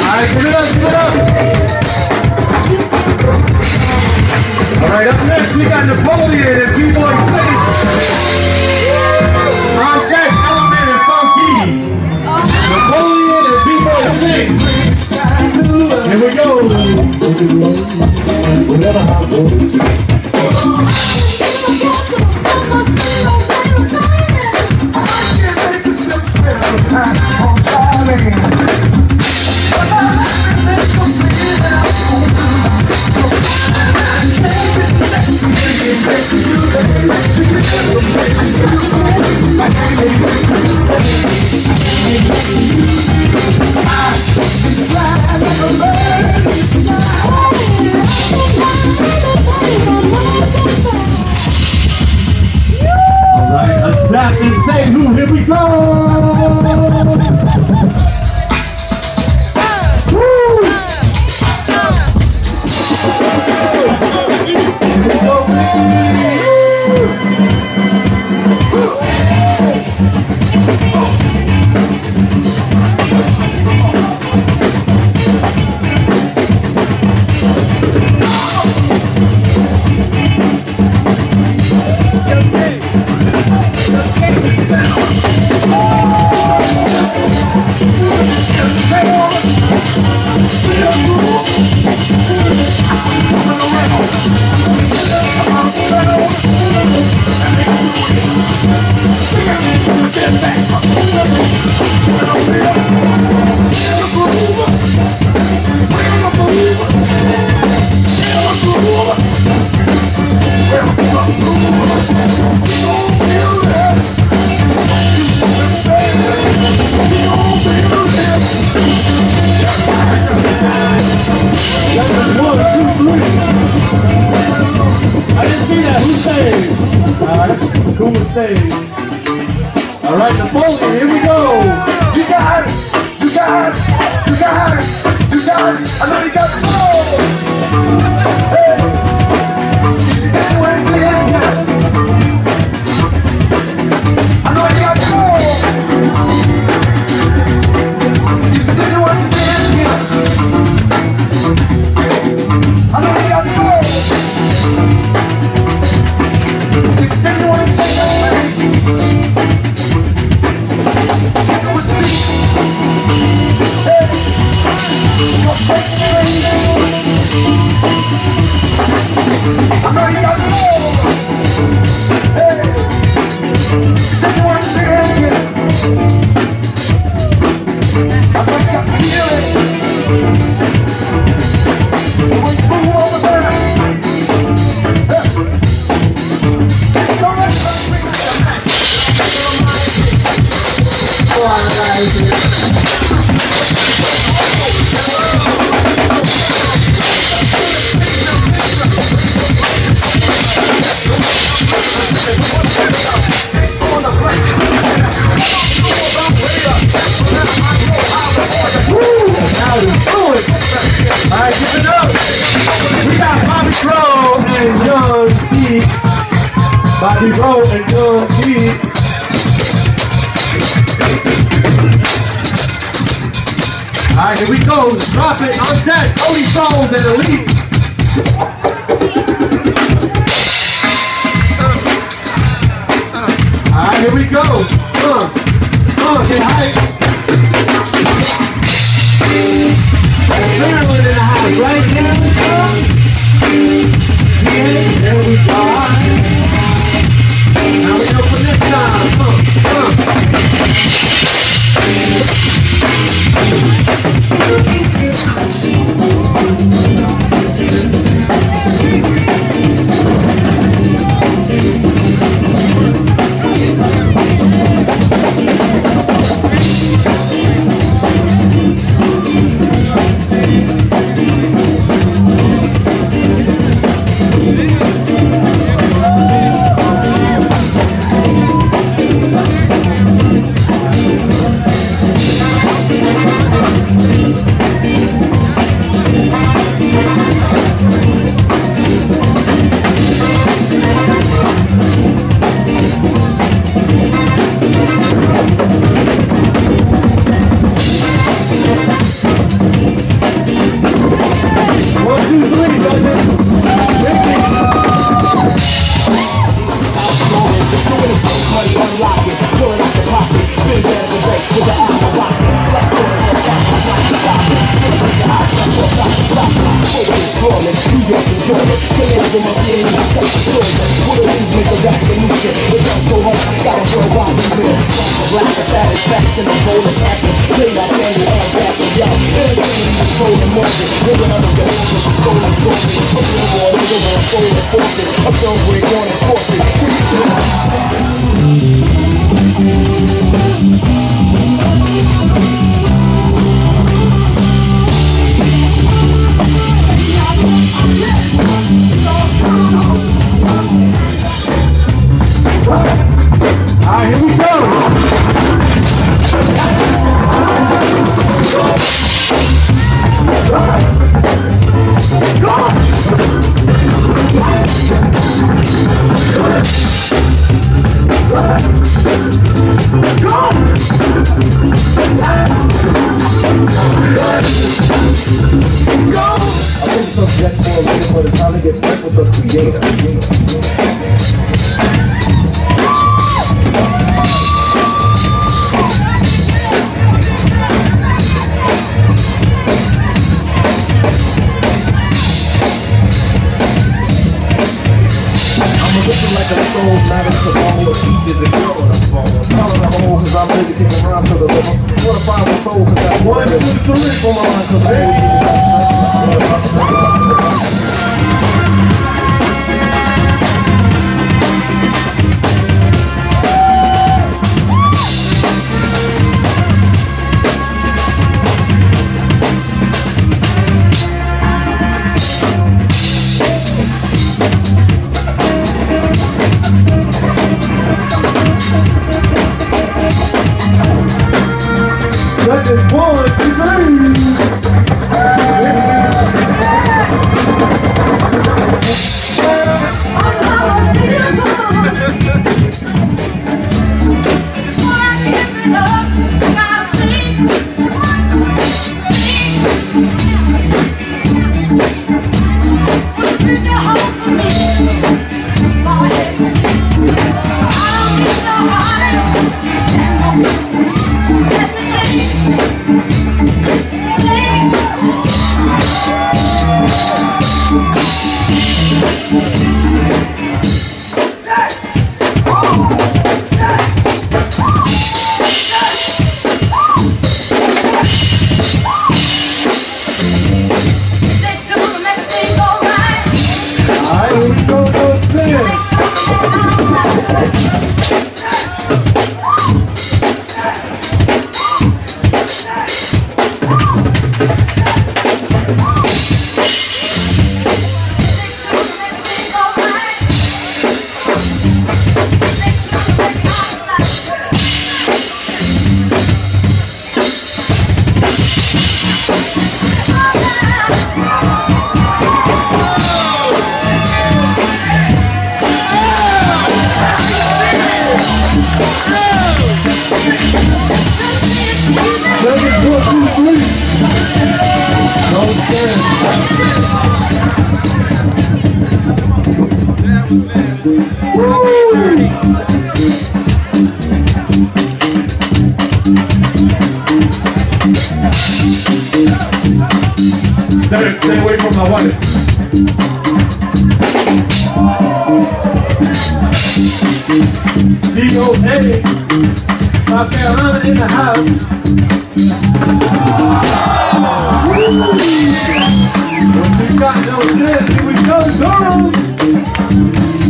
Alright, give it up, give it up. Alright, up next we got Napoleon and BBoys Sing. On deck, Element and Funky. Napoleon and BBoys Sing. Here we go. Whatever I want to. Alright, attack and say who, here we go! Alright, Napoleon, here we go! You got it! You got it! You got it! You got it! I know you got it! Hey! I know you got it! You didn't want to dance here! I know you got it! You didn't want to say that way! Alright, give it up. We got BBoy and Young G. BBoy and Young G. Alright, here we go. Drop it on deck. Cody Souls and Elite. Alright, here we go. Get hype. Maryland in the house, right? Here we go. Yeah, there we go. Now we go for next time. got a worldwide limit. Lack of satisfaction, I'm rolling action. Play that standard and action, yo. Illustrating this rolling motion. Living under the ocean, the soul absorbing. Open the water, living on fold and forfeit. I'm done with it, on and force it. Alright, here we go. I think subject for a minute, but it's time to get back with the creator. Looking like a soul, not as a ball, but deep as a girl on the phone. Calling a hole, cause I'm busy kicking around to the river. Wanna find my soul, cause that's one of the three. For my line, cause I always need to That is 1, 2, 3. Derek, stay away from my wife. BBoy, South Carolina in the house. What you got, no sense, here we go, girl.